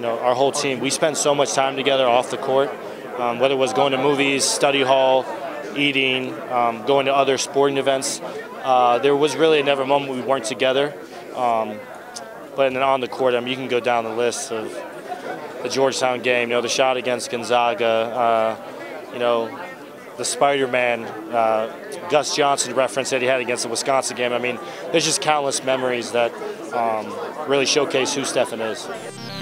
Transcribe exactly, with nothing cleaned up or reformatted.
know, our whole team, we spend so much time together off the court, um, whether it was going to movies, study hall, eating, um, going to other sporting events. Uh, there was really never a moment we weren't together. Um, but then on the court, I mean, you can go down the list of the Georgetown game, you know, the shot against Gonzaga, uh, you know, the Spider-Man, uh, Gus Johnson reference that he had against the Wisconsin game. I mean, there's just countless memories that um, really showcase who Stephan is.